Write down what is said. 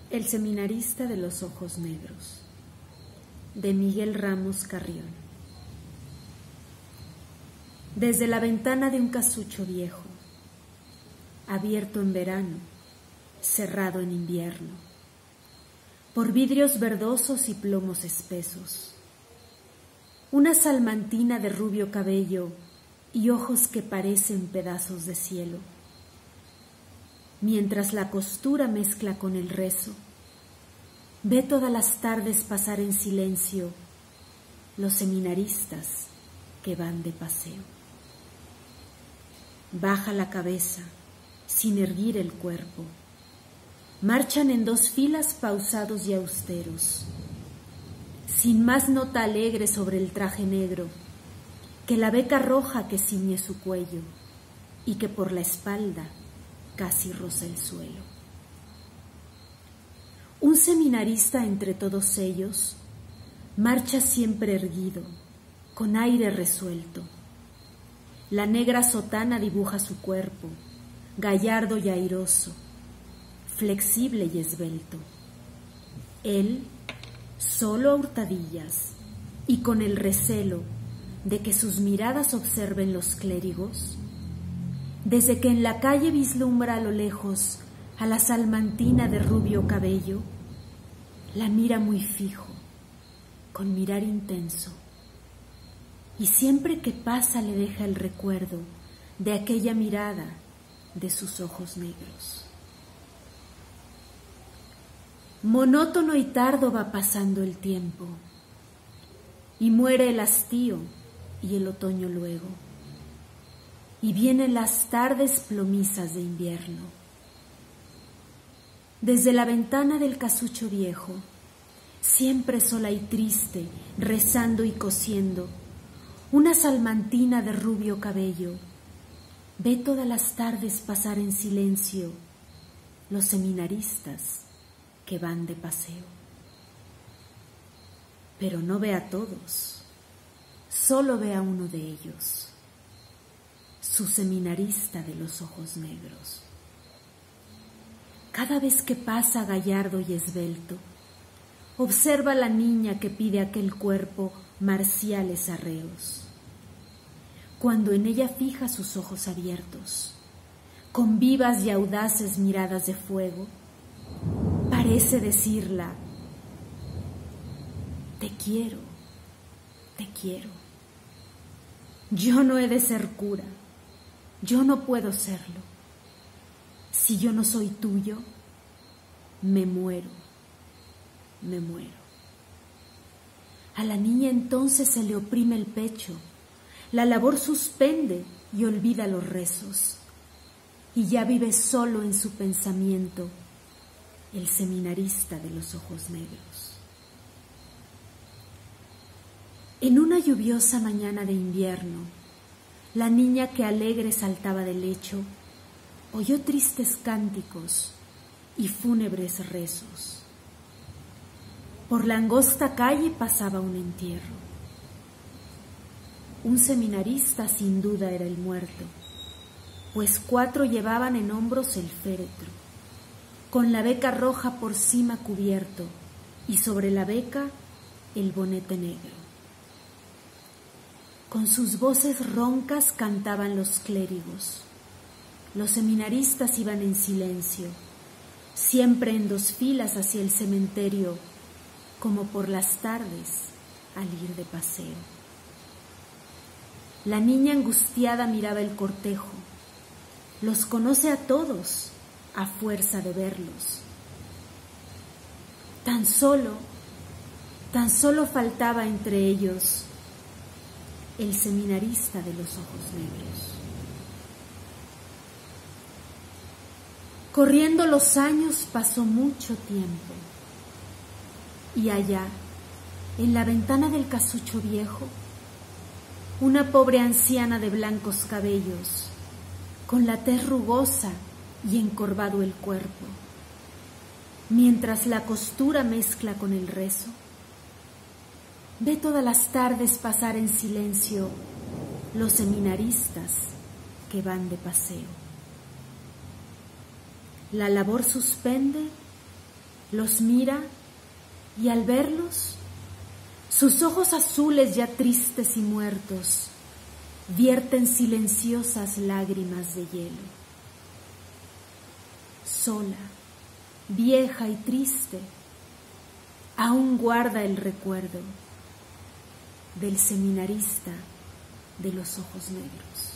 El seminarista de los ojos negros, de Miguel Ramos Carrión. Desde la ventana de un casucho viejo, abierto en verano, cerrado en invierno, por vidrios verdosos y plomos espesos, una salmantina de rubio cabello y ojos que parecen pedazos de cielo. Mientras la costura mezcla con el rezo, ve todas las tardes pasar en silencio los seminaristas que van de paseo. Baja la cabeza sin erguir el cuerpo, marchan en dos filas pausados y austeros, sin más nota alegre sobre el traje negro que la beca roja que ciñe su cuello y que por la espalda casi roza el suelo. Un seminarista entre todos ellos marcha siempre erguido, con aire resuelto. La negra sotana dibuja su cuerpo, gallardo y airoso, flexible y esbelto. Él, solo a hurtadillas y con el recelo de que sus miradas observen los clérigos, desde que en la calle vislumbra a lo lejos a la salmantina de rubio cabello, la mira muy fijo, con mirar intenso, y siempre que pasa le deja el recuerdo de aquella mirada de sus ojos negros. Monótono y tardo va pasando el tiempo, y muere el hastío y el otoño luego, y vienen las tardes plomizas de invierno. Desde la ventana del casucho viejo, siempre sola y triste, rezando y cosiendo, una salmantina de rubio cabello ve todas las tardes pasar en silencio los seminaristas que van de paseo. Pero no ve a todos, solo ve a uno de ellos, su seminarista de los ojos negros. Cada vez que pasa gallardo y esbelto, observa a la niña que pide aquel cuerpo marciales arreos. Cuando en ella fija sus ojos abiertos, con vivas y audaces miradas de fuego, parece decirla: te quiero, te quiero. Yo no he de ser cura, yo no puedo serlo. Si yo no soy tuyo, me muero, me muero. A la niña entonces se le oprime el pecho, la labor suspende y olvida los rezos, y ya vive solo en su pensamiento el seminarista de los ojos negros. En una lluviosa mañana de invierno, la niña que alegre saltaba del lecho oyó tristes cánticos y fúnebres rezos. Por la angosta calle pasaba un entierro. Un seminarista sin duda era el muerto, pues 4 llevaban en hombros el féretro, con la beca roja por cima cubierto y sobre la beca el bonete negro. Con sus voces roncas cantaban los clérigos. Los seminaristas iban en silencio, siempre en 2 filas hacia el cementerio, como por las tardes al ir de paseo. La niña angustiada miraba el cortejo. Los conoce a todos a fuerza de verlos. Tan solo faltaba entre ellos el seminarista de los ojos negros. Corriendo los años pasó mucho tiempo, y allá, en la ventana del casucho viejo, una pobre anciana de blancos cabellos, con la tez rugosa y encorvado el cuerpo, mientras la costura mezcla con el rezo, ve todas las tardes pasar en silencio los seminaristas que van de paseo. La labor suspende Los mira y al verlos, sus ojos azules ya tristes y muertos vierten silenciosas lágrimas de hielo. Sola, vieja y triste, aún guarda el recuerdo del seminarista de los ojos negros.